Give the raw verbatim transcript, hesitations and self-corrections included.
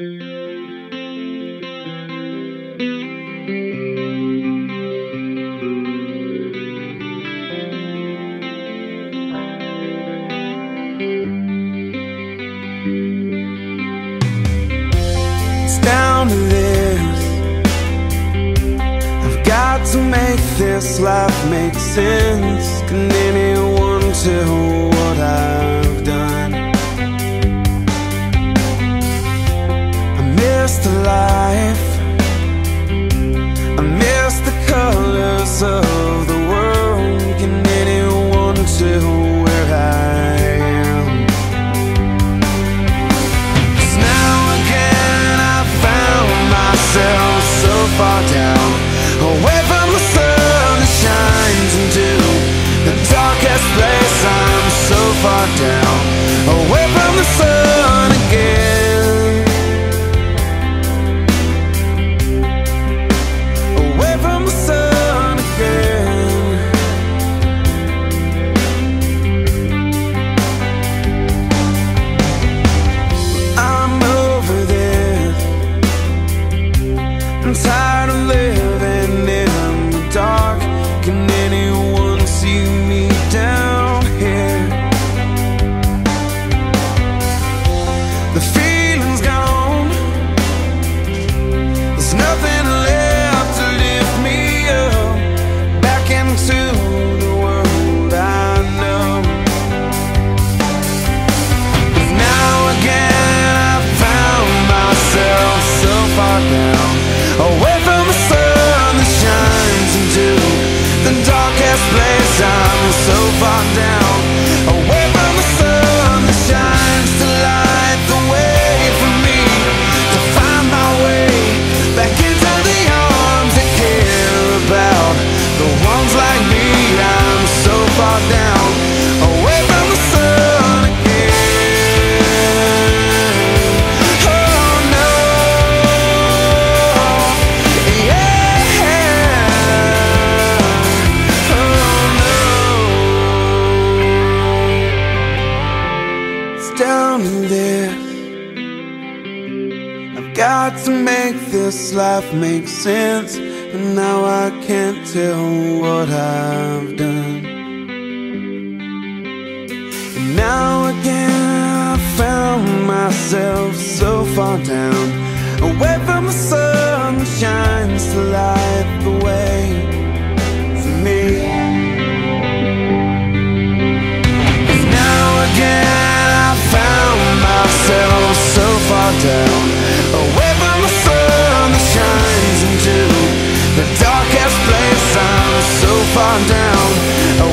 It's down to this. I've got to make this life make sense. Can anyone tell what I've done? I miss the life, I miss the colors of the world. Can anyone tell where I am? 'Cause now again I found myself so far down, away from the sun that shines into the darkest place. I'm so far down, away from the sun again, away from the sun again. I'm over this, I'm tired of living in the dark. Can anyone see me down here? The feeling's gone, there's nothing left to lift me up back into the world I know. 'Cause now again I found myself so far down, away from the sun that shines into the darkest place. I'm so far down, away from the sun that shines to light the way for me to find my way back into the arms that care about the ones like me. I'm so far down, away from the sun again. Oh no, yeah, oh no. It's down to this. I've got to make this life make sense, and now I can't tell what I've done. And now again I found myself so far down, away from the sun that shines to light the way for me. 'Cause now again I found myself so far down, away from the sun that shines into the darkest place. I'm so far down,